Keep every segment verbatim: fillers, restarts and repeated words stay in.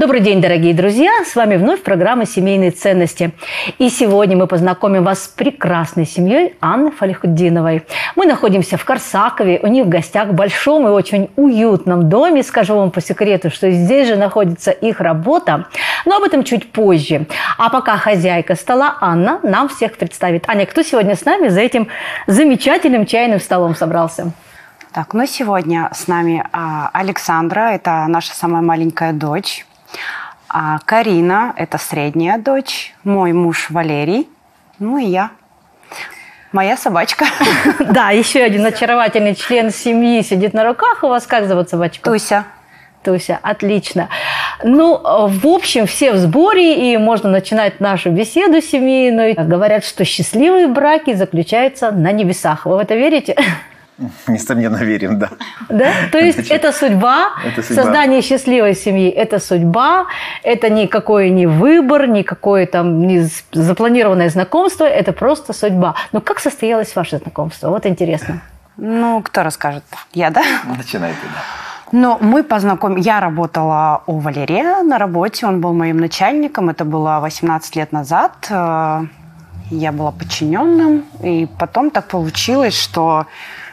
Добрый день, дорогие друзья! С вами вновь программа «Семейные ценности». И сегодня мы познакомим вас с прекрасной семьей Анны Фалихутдиновой. Мы находимся в Корсакове, у них в гостях в большом и очень уютном доме. Скажу вам по секрету, что здесь же находится их работа, но об этом чуть позже. А пока хозяйка стола Анна нам всех представит. Аня, кто сегодня с нами за этим замечательным чайным столом собрался? Так, ну сегодня с нами а, Александра, это наша самая маленькая дочь. А Карина – это средняя дочь, мой муж Валерий, ну и я, моя собачка. Да, еще один очаровательный член семьи сидит на руках. У вас как зовут собачку? Туся. Туся, отлично. Ну, в общем, все в сборе, и можно начинать нашу беседу семейную. Говорят, что счастливые браки заключаются на небесах. Вы в это верите? Несомненно, верим, да. Да? То есть Значит, это, судьба, это судьба, создание счастливой семьи, это судьба, это никакой не выбор, никакое там не запланированное знакомство, это просто судьба. Но как состоялось ваше знакомство? Вот интересно. Ну, кто расскажет? Я, да? Начинайте, да. Ну, мы познакомились. Я работала у Валерия на работе, он был моим начальником, это было восемнадцать лет назад. Я была подчиненным, и потом так получилось, что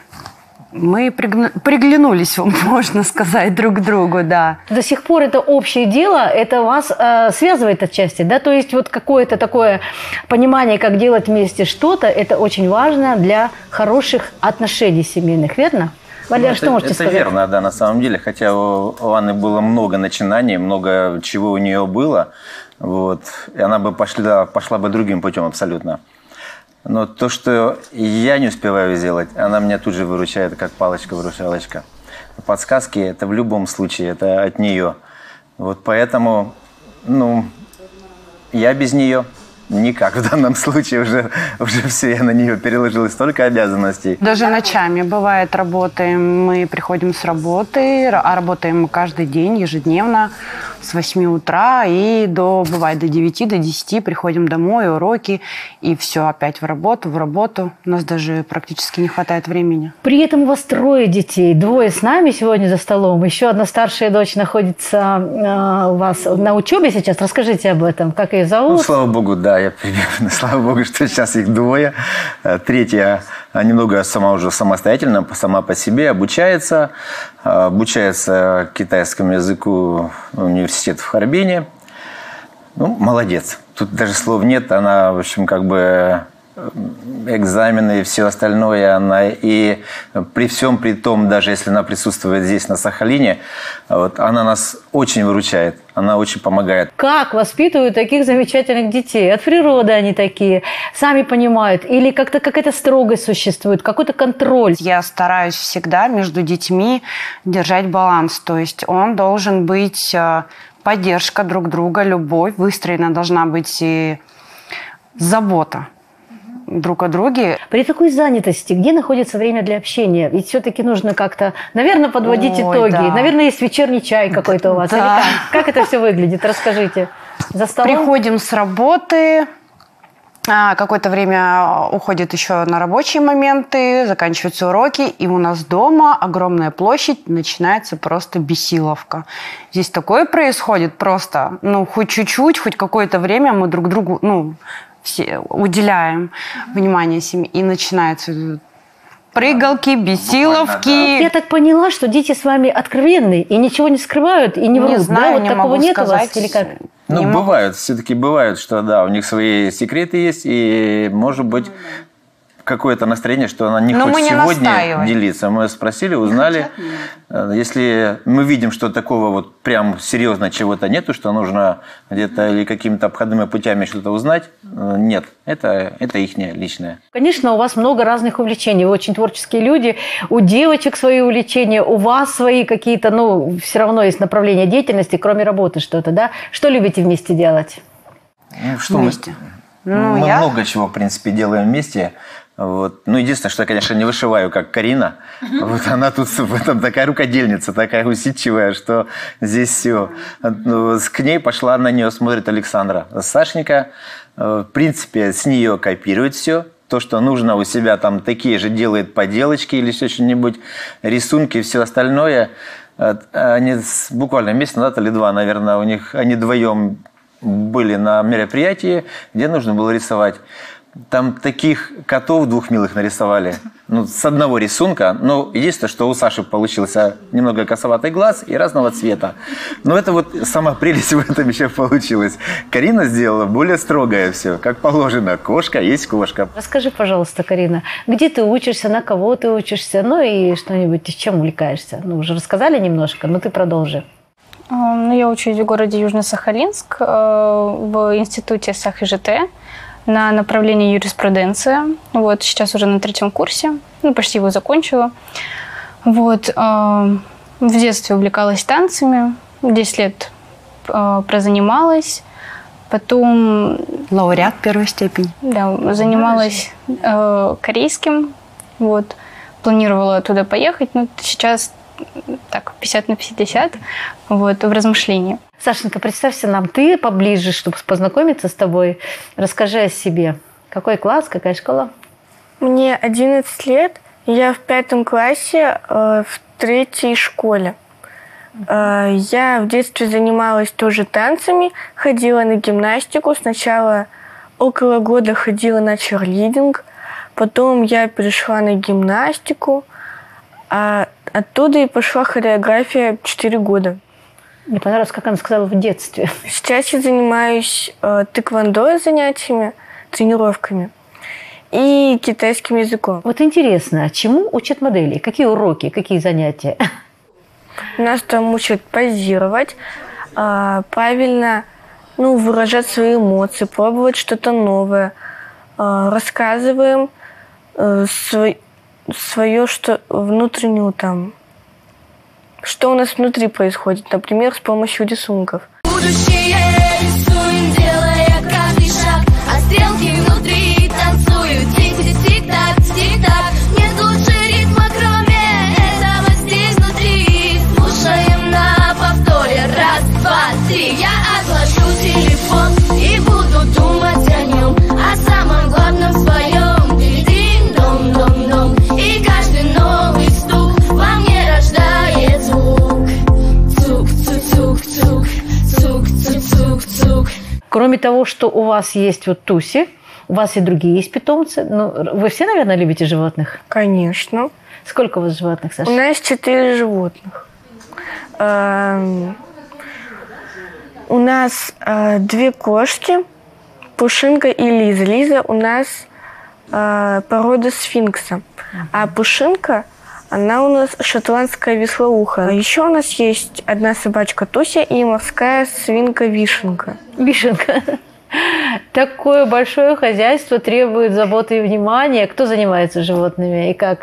мы приглянулись, можно сказать, друг к другу, да. До сих пор это общее дело, это вас э, связывает отчасти, да? То есть вот какое-то такое понимание, как делать вместе что-то, это очень важно для хороших отношений семейных, верно? Валерий, ну, что это, можете это сказать? Это верно, да, на самом деле. Хотя у, у Анны было много начинаний, много чего у нее было. Вот, и она бы пошла, пошла бы другим путем абсолютно. Но то, что я не успеваю сделать, она меня тут же выручает, как палочка-выручалочка. Подсказки – это в любом случае, это от нее. Вот поэтому, ну, я без нее никак в данном случае. Уже, уже все, я на нее переложила столько обязанностей. Даже ночами бывает работаем. Мы приходим с работы, а работаем мы каждый день, ежедневно, с восьми утра и до, бывает, до девяти, до десяти приходим домой, уроки, и все, опять в работу, в работу. У нас даже практически не хватает времени. При этом у вас трое детей, двое с нами сегодня за столом. Еще одна старшая дочь находится э, у вас на учебе сейчас. Расскажите об этом, как ее зовут? Ну, слава богу, да, я примерно, слава богу, что сейчас их двое. Третья немного сама уже самостоятельно, сама по себе обучается. Обучается китайскому языку в университете в Харбине. Ну, молодец. Тут даже слов нет. Она, в общем, как бы экзамены и все остальное. Она и при всем при том, даже если она присутствует здесь, на Сахалине, вот, она нас очень выручает. Она очень помогает. Как воспитывают таких замечательных детей? От природы они такие, сами понимают? Или как-то какая-то строгость существует, какой-то контроль? Я стараюсь всегда между детьми держать баланс. То есть он должен быть поддержка друг друга, любовь. Выстроена должна быть и забота друг о друге. При такой занятости, где находится время для общения? Ведь все-таки нужно как-то, наверное, подводить Ой, итоги. Да. Наверное, есть вечерний чай какой-то у вас. Да. Или как? Как это все выглядит? Расскажите. За столом? Приходим с работы, какое-то время уходит еще на рабочие моменты, заканчиваются уроки, и у нас дома огромная площадь, начинается просто бесиловка. Здесь такое происходит просто, ну, хоть чуть-чуть, хоть какое-то время мы друг другу, ну, все уделяем внимание семье, и начинаются прыгалки, бесиловки. Я так поняла, что дети с вами откровенны и ничего не скрывают и не врут. Не знаю, да? Вот не такого могу нет сказать. У вас? Или как? Ну, не бывают, все-таки бывают, что да, у них свои секреты есть, и, может быть, какое-то настроение, что она не Но хочет не сегодня настаиваем. делиться. Мы спросили, узнали. Если мы видим, что такого вот прям серьезно чего-то нету, что нужно где-то или какими-то обходными путями что-то узнать, нет. Это, это их личное. Конечно, у вас много разных увлечений. Вы очень творческие люди. У девочек свои увлечения, у вас свои какие-то, ну, все равно есть направления деятельности, кроме работы что-то, да? Что любите вместе делать? Ну, что вместе? Мы, ну, мы я... много чего, в принципе, делаем вместе. Вот. Ну, единственное, что я, конечно, не вышиваю, как Карина. Вот она тут в этом такая рукодельница, такая усидчивая, что здесь все. К ней пошла, на нее смотрит Александра. Сашенька, в принципе, с нее копирует все. То, что нужно у себя, там такие же делает поделочки или что-нибудь, рисунки и все остальное. Они буквально месяц назад или два, наверное, у них, они вдвоем были на мероприятии, где нужно было рисовать. Там таких котов двух милых нарисовали. Ну, с одного рисунка. Но единственное, что у Саши получился немного косоватый глаз и разного цвета. Но это вот сама прелесть в этом еще получилась. Карина сделала более строгое все. Как положено. Кошка есть кошка. Расскажи, пожалуйста, Карина, где ты учишься, на кого ты учишься, ну и что-нибудь, чем увлекаешься? Ну, уже рассказали немножко, но ты продолжи. Ну, я учусь в городе Южно-Сахалинск в институте СахИЖТ на направлении юриспруденция. Вот, сейчас уже на третьем курсе, ну, почти его закончила. Вот, э, в детстве увлекалась танцами, десять лет э, прозанималась, потом... Лауреат первой степени. Да, занималась э, корейским, вот, планировала туда поехать, но сейчас так, пятьдесят на пятьдесят, вот, в размышлении. Сашенька, представься нам, ты поближе, чтобы познакомиться с тобой. Расскажи о себе. Какой класс, какая школа? Мне одиннадцать лет, я в пятом классе э, в третьей школе. Э, я в детстве занималась тоже танцами, ходила на гимнастику. Сначала около года ходила на черлидинг, потом я перешла на гимнастику, а оттуда и пошла хореография четыре года. Мне понравилось, как она сказала, в детстве. Сейчас я занимаюсь э, тэквондо занятиями, тренировками и китайским языком. Вот интересно, чему учат модели? Какие уроки, какие занятия? Нас там учат позировать, э, правильно ну, выражать свои эмоции, пробовать что-то новое. Э, рассказываем э, свой, свое что, внутреннюю там... Что у нас внутри происходит, например, с помощью рисунков. Будущее рисуем, делая каждый шаг, а стрелки внутри танцуют. Тик-тик-тик-так, тик-так, нет лучше ритма, кроме этого здесь внутри. Слушаем на повторе, раз, два, три. Я отложу телефон и буду думать о нем, о самом главном своем. Дин-дом-дом-дом, и каждый новый стук во мне рождает звук. Цук-цук-цук-цук, цук-цук-цук-цук. Кроме того, что у вас есть вот Туси, у вас и другие есть питомцы. Ну, вы все, наверное, любите животных? Конечно. Сколько у вас животных, Саша? У нас четыре животных. Эм, У нас э, две кошки, Пушинка и Лиза. Лиза у нас э, порода сфинкса, а Пушинка, она у нас шотландская вислоуха. А еще у нас есть одна собачка Туся и морская свинка Вишенка. Вишенка. Такое большое хозяйство требует заботы и внимания. Кто занимается животными и как?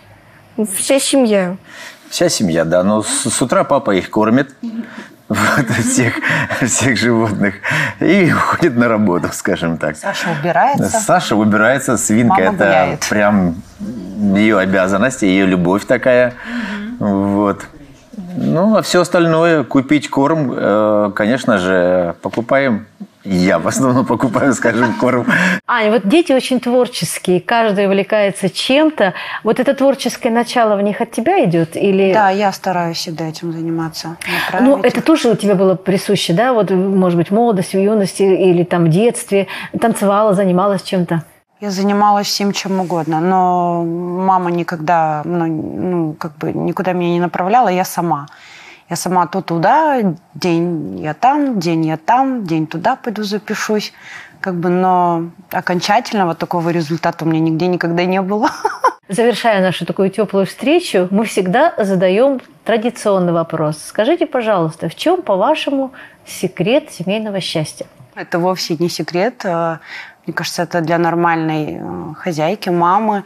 Вся семья. Вся семья, да. Но с, с утра папа их кормит, вот, всех, всех животных, и уходит на работу, скажем так. Саша убирается. Саша убирается, свинка. Мама это гуляет. Прям ее обязанность, ее любовь такая. Вот. Ну, а все остальное, купить корм, э, конечно же, покупаем. Я в основном покупаю, скажем, корм. Аня, вот дети очень творческие, каждый увлекается чем-то. Вот это творческое начало в них от тебя идет? Или... Да, я стараюсь всегда этим заниматься. Ну, это тоже у тебя было присуще, да? Вот, может быть, в молодости, в юности или там в детстве танцевала, занималась чем-то? Я занималась всем чем угодно, но мама никогда, ну, ну, как бы никуда меня не направляла, я сама. Я сама то туда, день я там, день я там, день туда пойду запишусь. Как бы, но окончательного такого результата у меня нигде никогда не было. Завершая нашу такую теплую встречу, мы всегда задаем традиционный вопрос. Скажите, пожалуйста, в чем, по-вашему, секрет семейного счастья? Это вовсе не секрет. Мне кажется, это для нормальной хозяйки, мамы.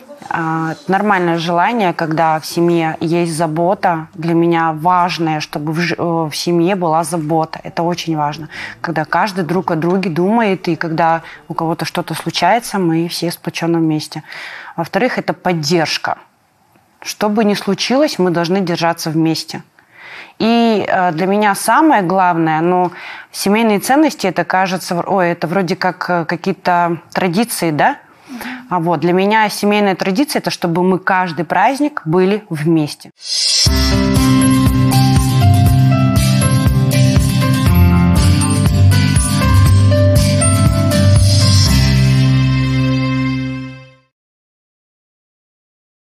Нормальное желание, когда в семье есть забота. Для меня важное, чтобы в, в семье была забота. Это очень важно. Когда каждый друг о друге думает, и когда у кого-то что-то случается, мы все сплочены вместе. Во-вторых, это поддержка. Что бы ни случилось, мы должны держаться вместе. И для меня самое главное, ну, семейные ценности, это кажется, ой, это вроде как какие-то традиции, да? А вот для меня семейная традиция – это чтобы мы каждый праздник были вместе.